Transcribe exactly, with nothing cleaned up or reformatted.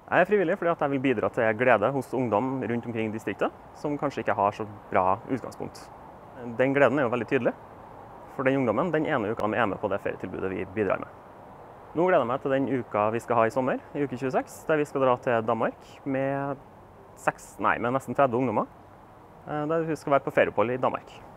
Jeg er frivillig fordi at jeg vil bidra til glede hos ungdom rundt omkring distriktet, som kanskje ikke har så bra utgangspunkt. Den gleden er jo veldig tydelig, for den ungdommen den ene uka de er med på det ferietilbudet vi bidrar med. Nå gleder jeg meg til den uka vi skal ha i sommer, i uke tjueseks, der vi skal dra til Danmark med, seks, nei, med nesten tretti ungdommer, der vi skal være på ferieopphold i Danmark.